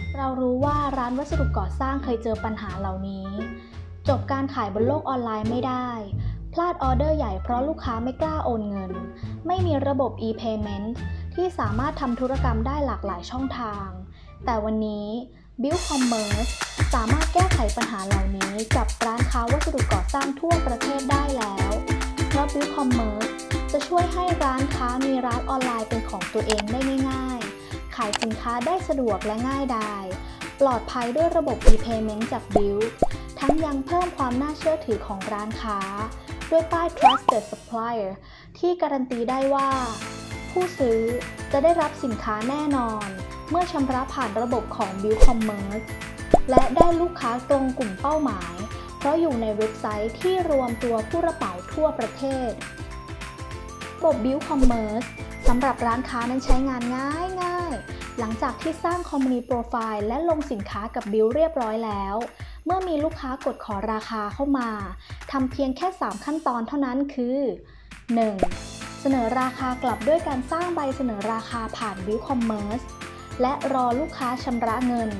เรารู้ว่าร้านวัสดุก่อสร้างเคยเจอปัญหาเหล่านี้จบการขายบนโลกออนไลน์ไม่ได้พลาดออเดอร์ใหญ่เพราะลูกค้าไม่กล้าโอนเงินไม่มีระบบ e-payment ที่สามารถทำธุรกรรมได้หลากหลายช่องทางแต่วันนี้ Build Commerce สามารถแก้ไขปัญหาเหล่านี้กับร้านค้าวัสดุก่อสร้างทั่วประเทศได้แล้วเพราะ Build Commerce จะช่วยให้ร้านค้ามีร้านออนไลน์เป็นของตัวเองได้ง่ายๆขายสินค้าได้สะดวกและง่ายดายปลอดภัยด้วยระบบ e-payment จาก Build ทั้งยังเพิ่มความน่าเชื่อถือของร้านค้าด้วยป้าย Trusted Supplier ที่การันตีได้ว่าผู้ซื้อจะได้รับสินค้าแน่นอนเมื่อชำระผ่านระบบของ Build Commerce และได้ลูกค้าตรงกลุ่มเป้าหมายเพราะอยู่ในเว็บไซต์ที่รวมตัวผู้รับเหมาทั่วประเทศระบบ Build Commerce สำหรับร้านค้านั้นใช้งานง่ายๆหลังจากที่สร้าง Company Profile และลงสินค้ากับ Build เรียบร้อยแล้วเมื่อมีลูกค้ากดขอราคาเข้ามาทำเพียงแค่3ขั้นตอนเท่านั้นคือ 1. เสนอราคากลับด้วยการสร้างใบเสนอราคาผ่าน Build Commerce และรอลูกค้าชำระเงิน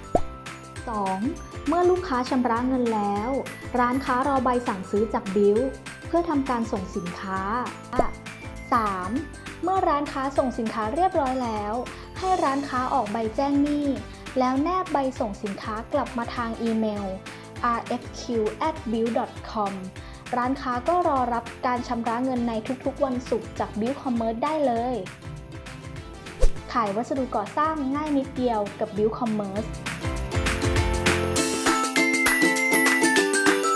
2. เมื่อลูกค้าชำระเงินแล้วร้านค้ารอใบสั่งซื้อจาก Build เพื่อทำการส่งสินค้า 3. เมื่อร้านค้าส่งสินค้าเรียบร้อยแล้วให้ร้านค้าออกใบแจ้งหนี้แล้วแนบใบส่งสินค้ากลับมาทางอีเมล rfq@build.com ร้านค้าก็รอรับการชำระเงินในทุกๆวันศุกร์จาก Build Commerce ได้เลยขายวัสดุก่อสร้างง่ายนิดเดียวกับ Build Commerce